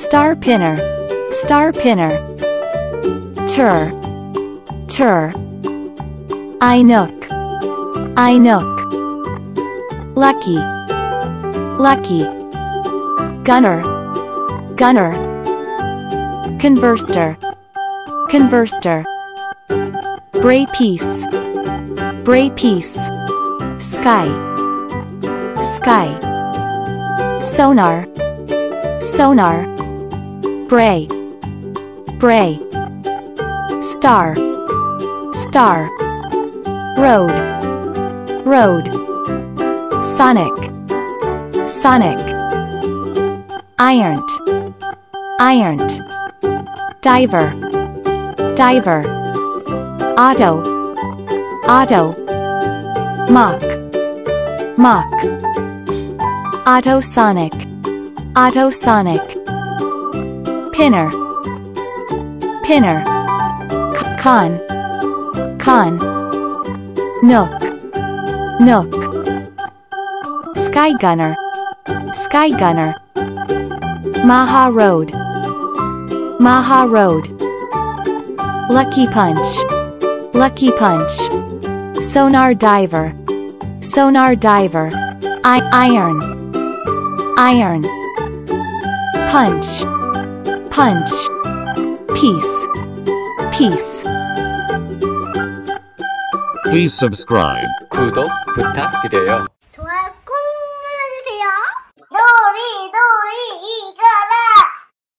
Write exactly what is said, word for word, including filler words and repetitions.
star pinner, star pinner. Tur, tur. Ainook, Ainook. Lucky, lucky. Gunner, gunner. Converster, converster. Braypiece, braypiece. Sky, sky. Sonar, sonar. Bray, bray. Star, star. Road, road. Sonic, sonic. Ironed, ironed. Diver, diver. Auto, auto. Mock, mock. Autosonic, autosonic. Pinner, pinner. Con, con. Nook, nook. Skygunner, skygunner. Maharoad, Maharoad. Lucky punch, lucky punch. Sonar diver, sonar diver. I iron, iron. Punch, punch. Piece, piece. Please subscribe. 구독 부탁드려요.